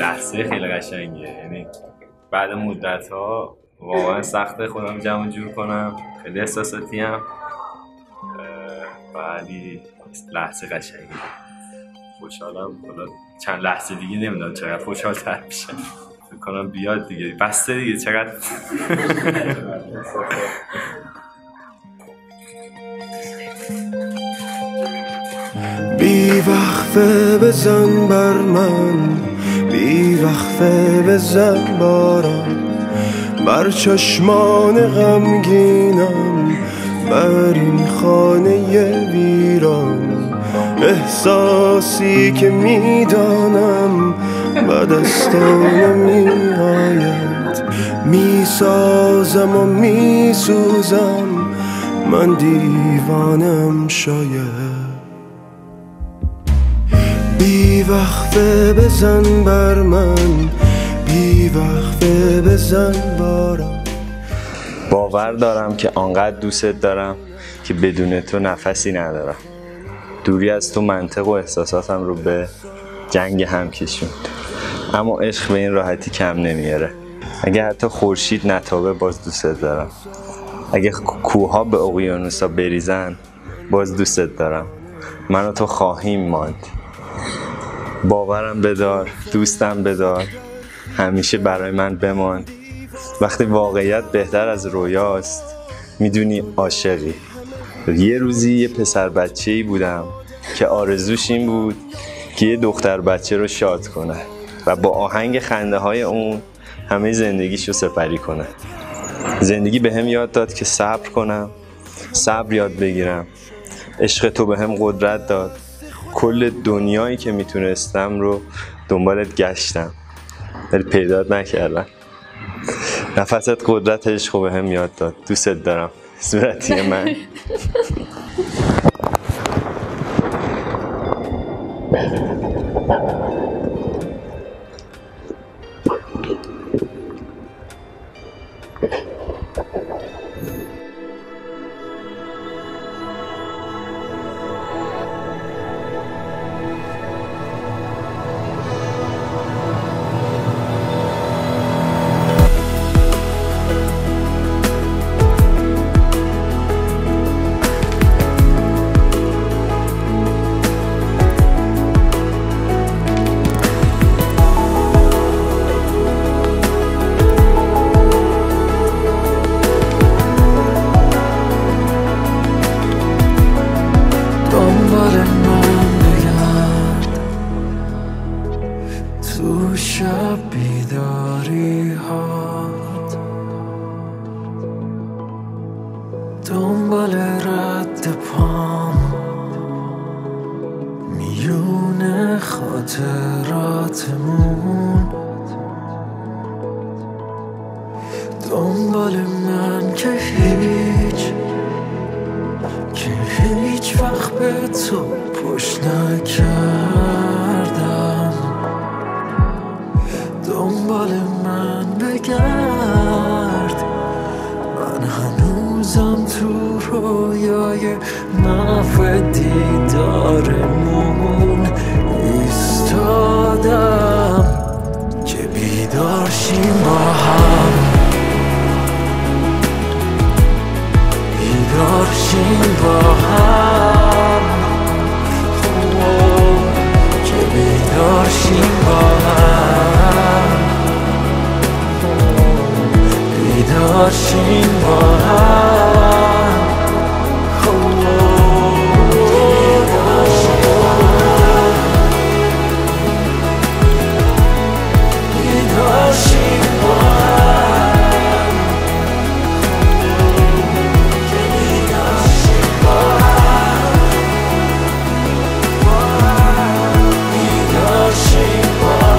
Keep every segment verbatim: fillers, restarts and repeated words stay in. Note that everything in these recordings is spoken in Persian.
لحظه خیلی قشنگیه، یعنی بعد مدت ها واقعا سخته خودم جمع جور کنم، خیلی احساساتی هم، ولی لحظه قشنگیه. خوشحالم. حالا چند لحظه دیگه نمیدونم چقدر خوشحال‌تر میشم، فکر کنم بیاد دیگه، بسته دیگه چقدر. بی وقفه بزن بر من، بی وقفه بزن باران، بر چشمان غمگینم، بر این خانه ویران. احساسی که میدانم به دستان نمی آید، میسازم و میسوزم، من دیوانم شاید. بی وقفه بزن بر من، بی وقفه بزن بارم. باور دارم که آنقدر دوستت دارم که بدون تو نفسی ندارم. دوری از تو منطق و احساساتم رو به جنگ هم کشوند، اما عشق به این راحتی کم نمیاره. اگه حتی خورشید نتابه باز دوستت دارم، اگه کوها به اقیانوسا بریزن باز دوستت دارم. من و تو خواهیم ماند. باورم بدار، دوستم بدار، همیشه برای من بمان. وقتی واقعیت بهتر از رویاست میدونی عاشقی. یه روزی یه پسر بچه‌ای بودم که آرزوش این بود که یه دختر بچه رو شاد کنه و با آهنگ خنده های اون همه زندگیشو سپری کنه. زندگی به هم یاد داد که صبر کنم، صبر یاد بگیرم. عشق تو به هم قدرت داد، کل دنیایی که میتونستم رو دنبالت گشتم ولی پیدات نکردم. نفست قدرت عشق رو به هم یاد داد. دوستت دارم صورتی من. تو شب بیداری هات، دنبال رد پام میونه خاطراتمون، دنبال من که هیچ که هیچ وقت به تو پشت نکردم. دنبال من بگرد، من هنوزم تو رویای محو دیدارمون ایستادم که بیدار شیم با هم، بیدار شیم با هم، که بیدار شیم با هم، بیدار شیم با هم، بیدار شیم با هم، بیدار شیم با هم، که بیدار شیم با هم، بیدار شیم با هم.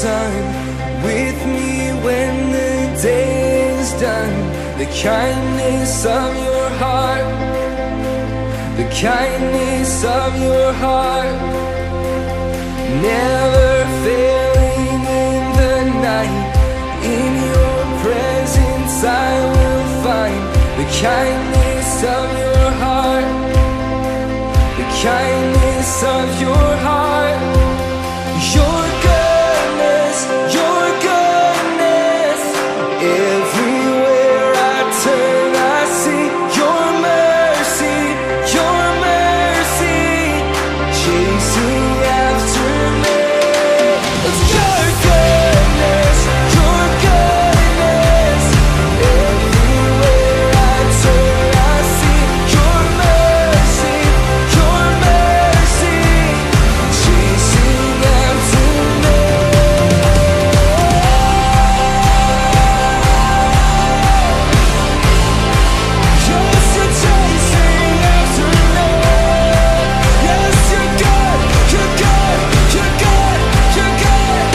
sun with me when the day is done. The kindness of your heart, the kindness of your heart, never failing in the night. In your presence I will find the kindness of your heart, the kindness of your heart. Your goodness, your goodness, everywhere I turn I see your mercy, your mercy, chasing after me. It's your goodness, your goodness, everywhere I turn I see your mercy, your mercy, chasing after me. Yes, you're chasing after me. Yes, you're good, you're good, you're good, you're good.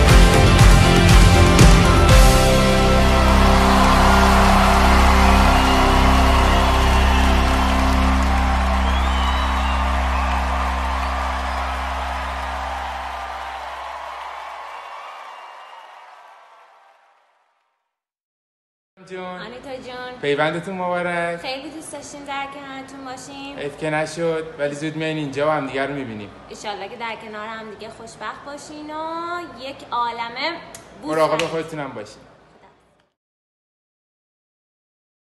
جون آنیتا جون پیوندتون مبارک. خیلی دوست داشتیم در کنارتون باشیم. حیف که نشد ولی زود میان اینجا و هم دیگر رو میبینیم. ایشالله که در کنار هم دیگه خوشبخت باشین و یک عالمه بوس مراقب کنید. خودتونم باشین.